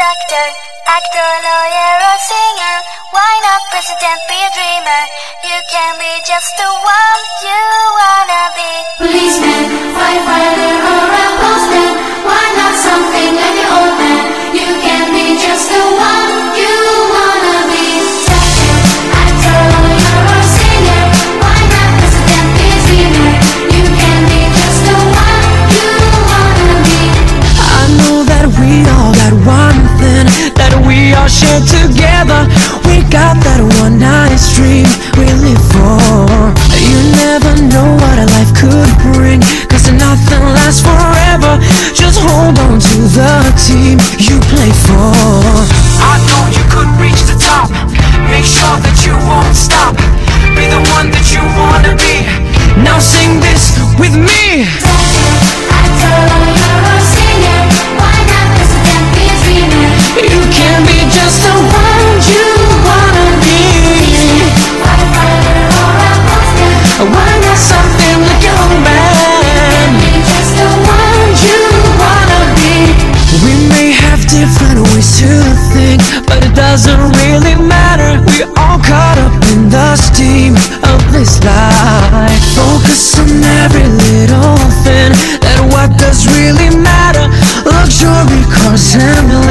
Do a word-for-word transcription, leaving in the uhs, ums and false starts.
doctor, actor, lawyer, or singer. Why not president, be a dreamer? You can be just the one you wanna be. Policeman, firefighter, or a postman. Why not something like an old man? You can be just the one you wanna be. Doctor, actor, lawyer, or singer. Why not president, be a dreamer? You can be just the one you wanna be. I know that we all got one thing that we all share together. We got that one nice dream we live for. You never know what a life could bring, cause nothing lasts forever. Just hold on to the team you play for. I know you could reach the top. Make sure that you won't stop. Be the one that you wanna be. Now sing this with me. Actor, lawyer, or singer. Why not president, be a dreamer? You can be just the one you wanna be. Firefighter or a postman. Why not something like your own man? Be just the one you wanna be. We may have different ways to think, but it doesn't really matter. We're all caught up in the steam of this life. Focus on every little thing, that what does really matter. Luxury cars and